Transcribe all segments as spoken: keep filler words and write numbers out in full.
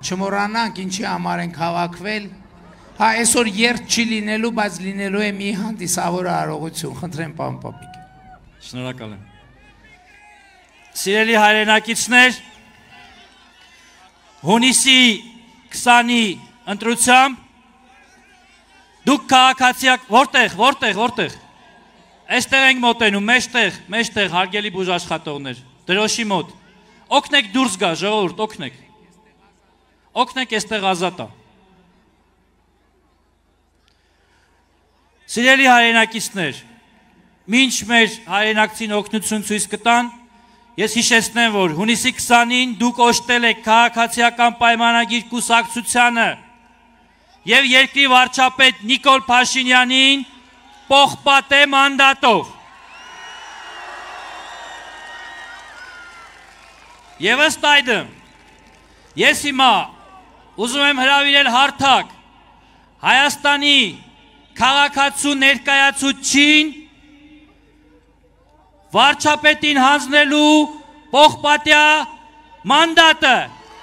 չմոռանանք ինչի համար ենք հավաքվել։ Հա, այսօր երթ չի լինելու, բայց լինելու է մի հանդիսավոր արարողություն։ Խնդրեմ, պարոն Պապիկ։ Շնորհակալ եմ։ Սիրելի հայրենակիցներ, հունիսի քսանի ընտրությամբ դուք քաղաքացիակ որտեղ, որտեղ, որտեղ։ Այստեղ ենք մոտենում, մեջտեղ, մեջտեղ հարգելի բուժաշխատողներ, դրոշի մոտ։ Օգնեք դուրս գա, ժողովուրդ, օգնեք։ Օգնեք այստեղ ազատ է։ Սիրելի հայրենակիցներ, մինչ մեր հայրենակցին օգնություն ցույց կտան, ես հիշեցնեմ, որ հունիսի քսանին դուք օժտել եք քաղաքացիական պայմանագիր կուսակցությանը եւ երկրի վարչապետ Նիկոլ Փաշինյանին պողպատե մանդատով։ Եվ ըստ այդմ, ես հիմա ուզում եմ հրավիրել հարթակ Հայաստանի քաղաքացու ներկայացուցչին վարչապետին հանձնելու պողպատյա մանդատը։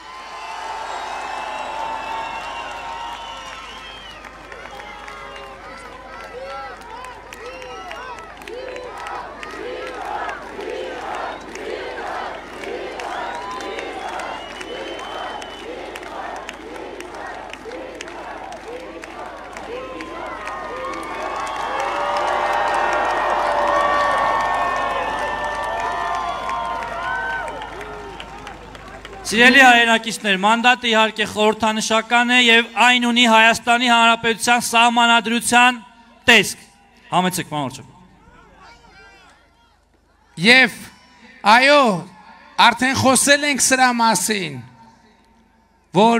Սիրելի հայրենակիցներ, մանդատը իհարկե խորհրդանշական է եւ այն ունի Հայաստանի Հանրապետության սահմանադրության տեսք։ Համեցեք, պարոն վարչապետ։ Եվ այո, արդեն խոսել ենք սրա մասին, որ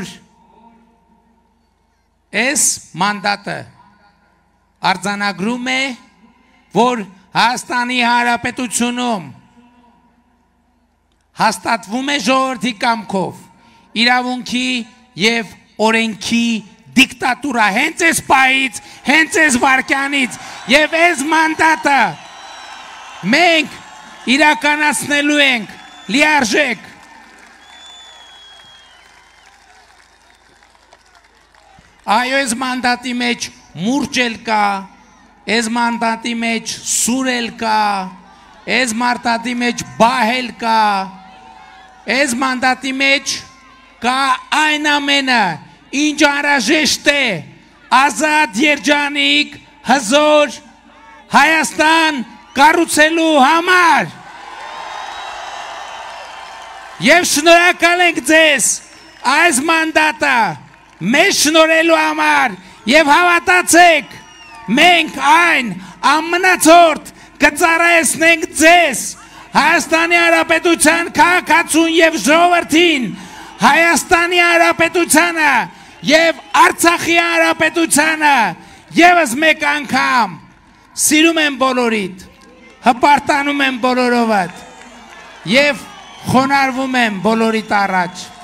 այս մանդատը արձանագրում է, որ Հայաստանի Հանրապետությունում հաստատվում է ժողովրդի կամքով իրավունքի եւ օրենքի դիկտատուրա հենց այս պահից, հենց այս վարքյանից եւ այս մանդատը մենք իրականացնելու ենք լիարժեք։ Այո, այս մանդատի մեջ մուրճ էլ կա, այս մանդատի մեջ սուր էլ կա, այս մանդատի մեջ բահ էլ կա, այս մանդատի մեջ կա այն ամենը, ինչ անհրաժեշտ է ազատ, երջանիկ, հզոր Հայաստան կառուցելու համար։ Եվ շնորհակալ ենք ձեզ այս մանդատը մեզ շնորհելու համար եւ հավատացեք, մենք այն ամենացորդ կծառայեցնենք ձեզ Հայաստանի Հանրապետության քաղաքացուն եւ ժողովրդին, Հայաստանի Հանրապետությանը եւ Արցախի Հանրապետությանը եւս մեկ անգամ սիրում եմ բոլորիդ, հպարտանում եմ բոլորովդ եւ խոնարհվում եմ բոլորիդ առաջ։